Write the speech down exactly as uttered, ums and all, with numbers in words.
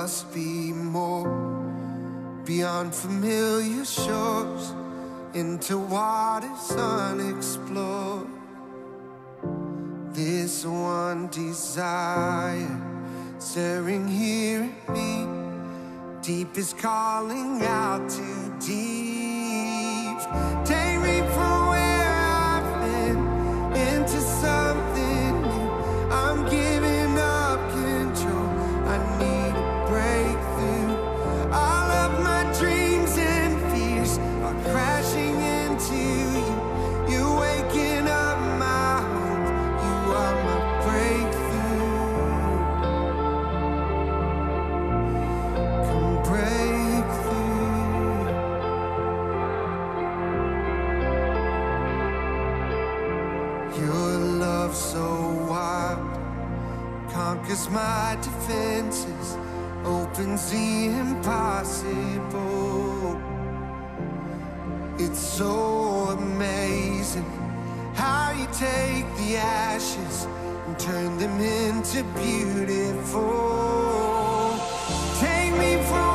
must be more, beyond familiar shores, into waters unexplored. This one desire stirring here in me, deep is calling out to deep. Take me from where I've been into something new. I'm giving up control, I need a breakthrough. All of my dreams and fears are crashing into you. You're waking up my hope, you are my breakthrough. Come break through. Your love so wild conquers my defenses, opens the impossible. It's so amazing how you take the ashes and turn them into beautiful. Take me from